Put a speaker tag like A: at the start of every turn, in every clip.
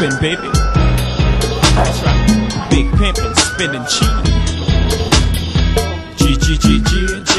A: pimpin', baby. That's right. Big pimpin', spinning cheese. G.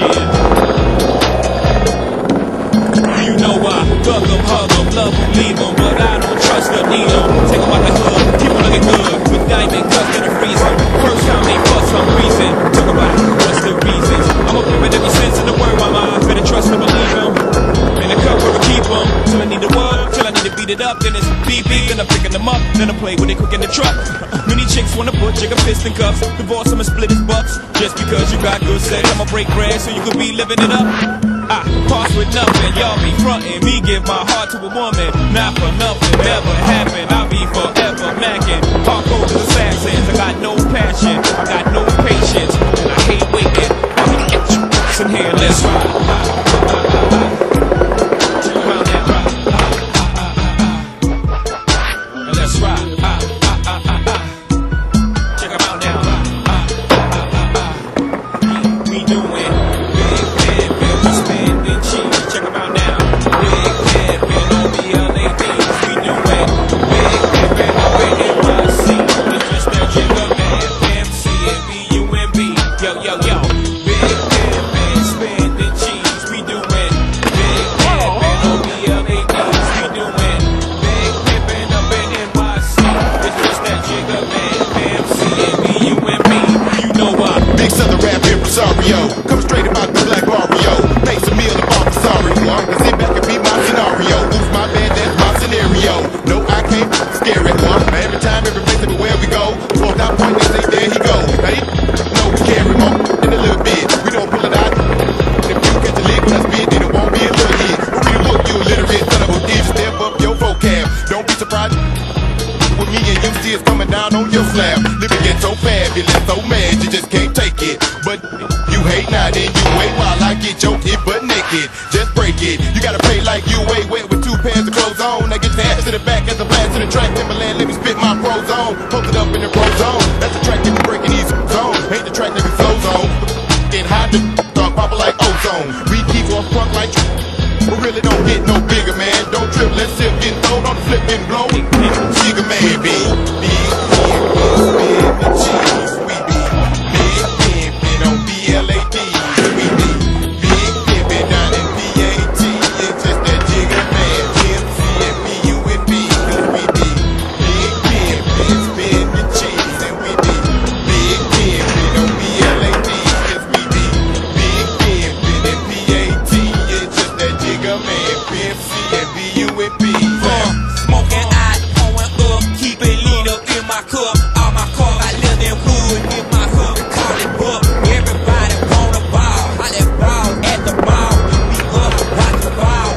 A: You know I fuck them, hug them, love them, leave them, but I don't trust them, need them. Take them out the hood, keep them looking good, with diamond cuts to the freezer. First time they fuck some reason, talk about what's the reasons. I'ma give it every sense in the word, mama. Better trust and believe them. In the cup where we keep them, till I need to work, till I need to beat it up. Then it's beep, then I'm picking them up, then I play with it quick in the truck. Many chicks wanna put jigger fist in cuffs, divorce I'ma split his bucks. Just because you got good sex, I'ma break bread so you could be living it up. I pass with nothing, y'all be frontin'. Me give my heart to a woman, not for nothing, never happen. I'll be forever mackin'. Hardcore to assassins, I got no passion, I got no patience, and I hate waiting. Listen here, let's ride. Let's ride. Check 'em out now. We doing big we spending cheese. Check 'em out now. Big pimpin' on the LADs. We doing big pimpin' on the NYC. It's just that jigger man, MC and BUMB. Yo. Big pimpin', spending cheese. We doing big pimpin' on the LADs. We doing big pimpin' up in NYC. It's just that jigger man, MC and BUMB. You know why?
B: Big Southern rap impresario, come straight about the black Mario. Thanks a meal about the sorry one. Sit back and be my scenario. Who's my bad? That's my scenario. No, I can't scare it one. Every time, every place, everywhere we go, walk out point, they say there he go. Now they know we carry more in a little bit. We don't pull it out. If you get the leg when I spit, then it won't be a little hit. We'll be the look, you illiterate son of a bitch. Step up your vocab. Don't be surprised with me and you see it's coming down on your slab. Living get so fabulous, so mad, you just can't take it. But you hate now, then you wait while I get your hit butt naked. Just break it. You gotta pay like you wait wet with 2 pairs of clothes on. I get the ass to the back as a blast to the track. Timberland, let me spit my pros on. Post it up in the pro zone. That's the track that be breaking these zones. Hate the track that be flow zone. Get hot, the thug popper like ozone. We keep on front like but really don't get no bigger, man. Don't trip, let's sip, get thrown on the flip and blow. Jigger man, be big pimpin', cheese. We be big pimpin' on BLAD. We be big pimpin' down in PAT. It's just that jigger man, MC and BUMB. Cause we be big pimpin', spinning cheese. And we be big pimpin' on BLAD. Cause we be big pimpin' in PAT. It's just that jigger man, PMC and BUMB.
A: Smoking out, pouring up, keep it lean up in my cup. All my cars, I live in hood, in my hood, call it book. Everybody wanna ball, I let ball at the mall. Be up, watch the ball.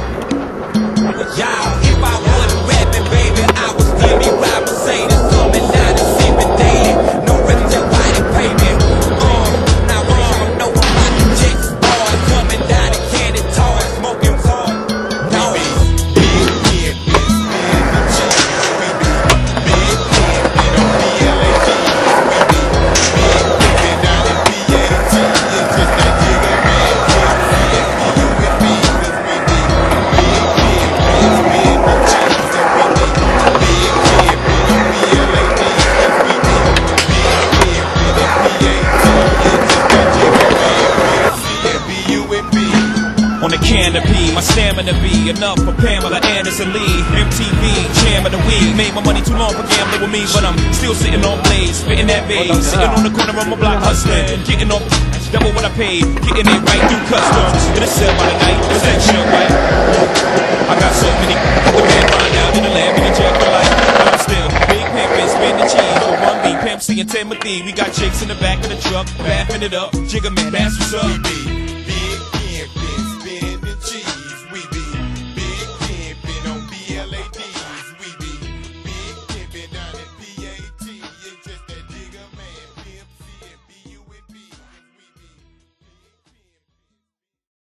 A: Y'all, if I wasn't rapping, baby, I would still be riding Mercedes, coming down and sipping daily. No record, just why they pay me. Now we don't know about the chicks, boys, coming down and candy toys, smoking hard. No. On the canopy, my stamina be enough for Pamela Anderson Lee. MTV, jam of the week. Made my money too long for gambling with me, but I'm still sitting on blades, spitting that bass. Sitting on the corner of my block hustling, getting off double what I paid, getting it right through customs. In a cell by the night, is that chill, right? I got so many, the man find out in the lab, in the jail for life. But I'm still big pimpin', spinning cheese with 1B, Pimp C and Timothy. We got chicks in the back of the truck, laughing it up. Jigger man, that's what's up.